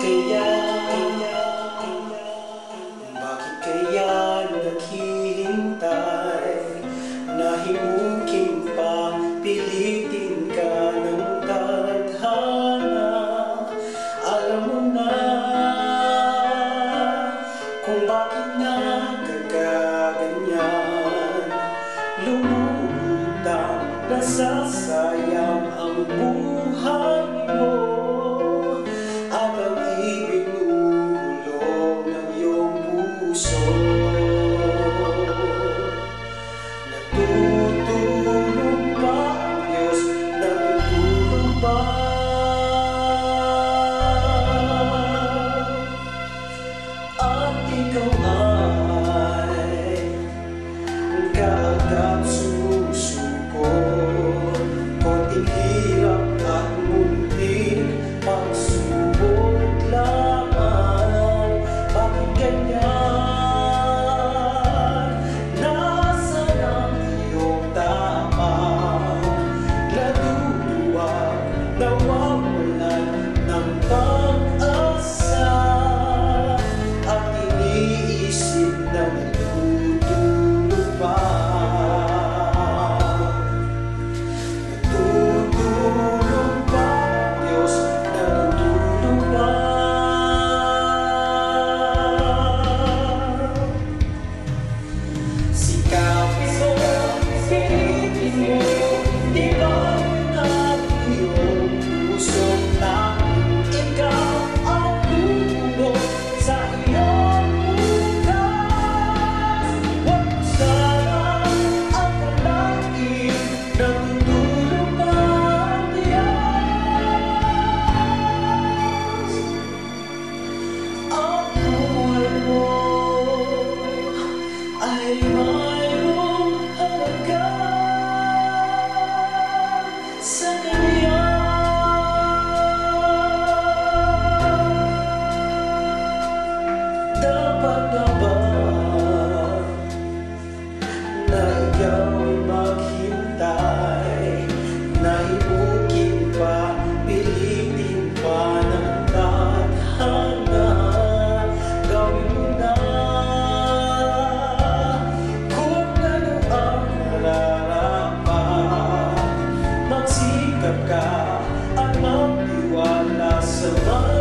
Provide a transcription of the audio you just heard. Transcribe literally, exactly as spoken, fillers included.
kaya, bakit kaya naghihintay? Nahimukin pa, pilitin ka ng tadhana. Alam mo na kung bakit nagkaganyan. Lumulutang, nasasayang ang buhay mo. Natutulog ba ang Diyos? Natutulog ba? At ikaw ay kaagad sumusuko. Konting hirap at munting pagsubok lamang. Bakit ganyan? Nawawalan ng pag-asa at iniisip na natutulog pa. Natutulog ba ang Diyos? Natutulog ba? Sikapin mo, pilitin mo, di ba? Ay mayroong halaga sa Kanya. Dapat na ba na ikaw maghintay? Nahimukin pa, pilitin pa ng tadhana. Gawin mo na ka at magtiwala sa mga